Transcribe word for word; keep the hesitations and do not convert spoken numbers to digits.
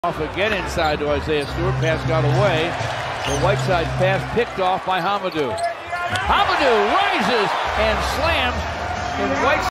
Off again inside to Isaiah Stewart. Pass got away. The Whiteside pass picked off by Hamidou. Hamidou rises and slams in Whiteside.